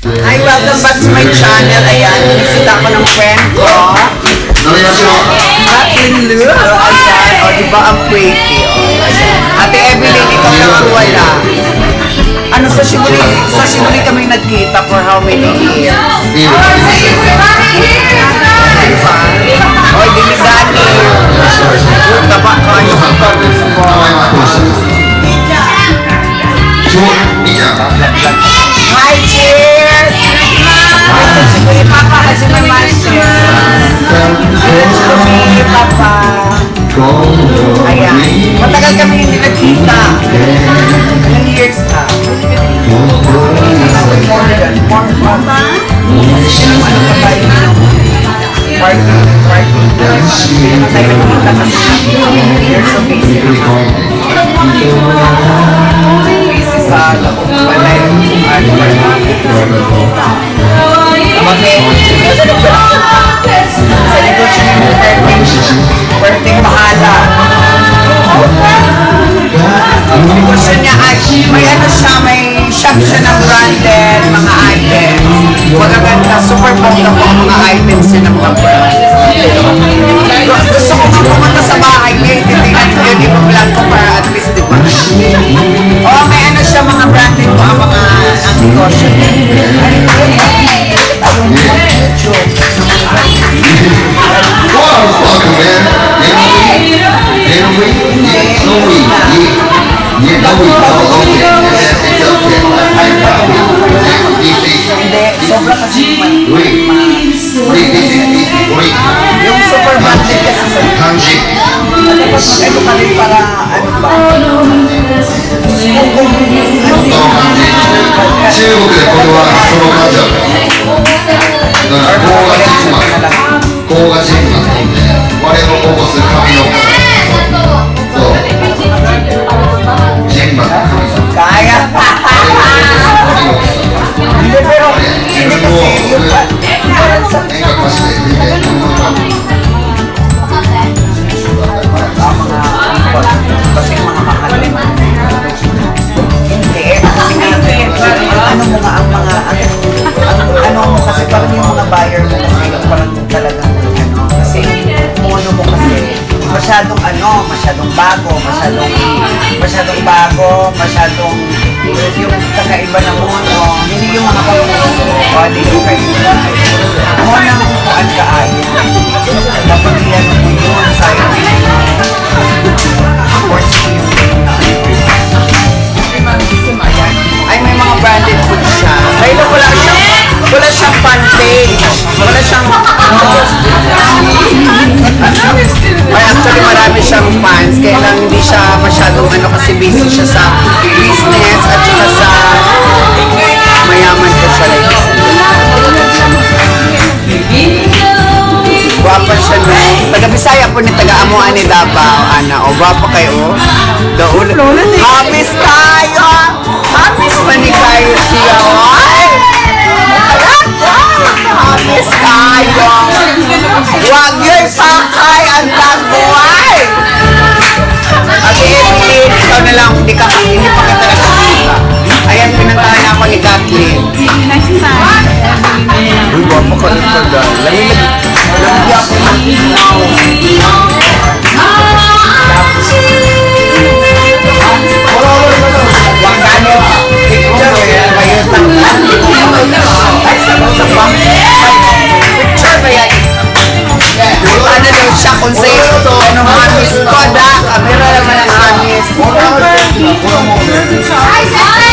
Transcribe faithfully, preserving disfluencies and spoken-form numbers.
Hi, welcome back to my channel. Ayan, binisita ko ng friend ko. Kathleen Lu. Ayan, o diba ang pretty? O, Ate Evelyn, ikaw lang ang wala. Ano, sa Shibuli, sa Shibuli kami nagkita for how many years? Oy, dinigani. Uy, taba ka yung pagkakas mo. Hi, cheers! Hi, sa Shibuli, Papa. Kasi naman, cheers. Shibuli, Papa. Ayan. Matagal kami hindi nagkita. Ilang years na? More than four months. Ano pa tayo? Parking, parking. Ano tayo nagkita kasi years of busy. Busy sa laong balay. Ano ba naman? Sa negosyo niya mo birthday. Birthday mahala. Negosyo niya ay may ano siya, may shop siya ng branded mga items. Magaganda, super bongga po ang mga items niya ng mga brand. Gusto ko nga pumunta sa bahay niya, titignan ko yun, ipa-vlog ko para at least diba. Oo, may ano siya, mga branded po ang mga ang negosyo niya. Hindi, sobra kasi yung super branded kasi sa tapos mag-ito ka rin para ano ba? Kaya hindi pero hindi kasi yung kasi mga mahal hindi kasi ano mo nga ang mga ano mo kasi parang yung mga buyer mo kasi parang talagang ano kasi mono mo kasi masyadong ano masyadong bago masyadong masyadong bago masyadong yung kakaiba ng mono hindi yung mga kamuso o hindi yung kaiba mono mo kuan ka ay dapat yan mo yun sa'yo ay may mga branded food siya. Kaya wala siyang wala siyang fan page. Wala siyang ay actually marami siyang fans. Kaya lang hindi siya masyadong ano kasi busy siya sa business at saka sa mayaman ko siya like guwapa siya no. Taga-Bisaya po ni taga-Amuan ni Davao. Ana, o guwapa kayo. Daul. Habis kayo. Habis pa ni kayo siya. Ay! Habis kayo. Huwag yo'y pakay ang tagbuhay. Ate Evelyn, ikaw na lang. Hindi, ka, hindi pa kita nakakita. Ayan, pinantahan ako ni Kathleen. Next time. Uy, guwapa ka rin ka. Lamig. Lamig ako ng ikaw. Wakano, picture yan. Mayroon ay, sabang-sabang. Picture ba yan? Ano daw siya kung sa ito? Ano hamis ko da? Kamera naman ang hamis.